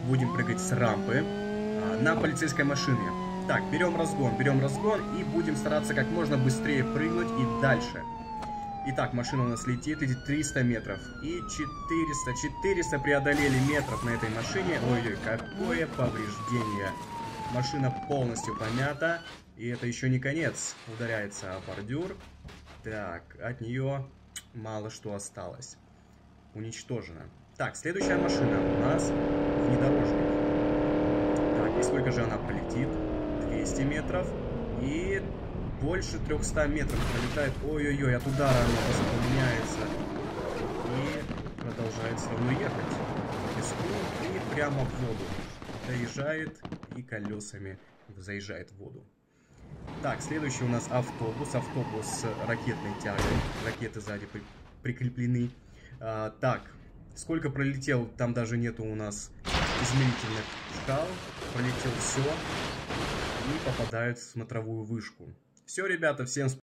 будем прыгать с рампы на полицейской машине. Так, берем разгон и будем стараться как можно быстрее прыгнуть и дальше. Итак, машина у нас летит 300 метров. И 400 преодолели метров на этой машине. Ой-ой, какое повреждение. Машина полностью помята. И это еще не конец. Ударяется о бордюр. Так, от нее мало что осталось. Уничтожена. Так, следующая машина у нас внедорожник. Так, и сколько же она полетит? 200 метров. И больше 300 метров пролетает. Ой-ой-ой, от удара она воспламеняется. И продолжает все равно ехать по песку и прямо в воду. Доезжает и колесами заезжает в воду. Так, следующий у нас автобус. Автобус с ракетной тягой. Ракеты сзади прикреплены. Так, сколько пролетел, там даже нету у нас измерительных шкал. Пролетел все и попадает в смотровую вышку. Все, ребята, всем спасибо.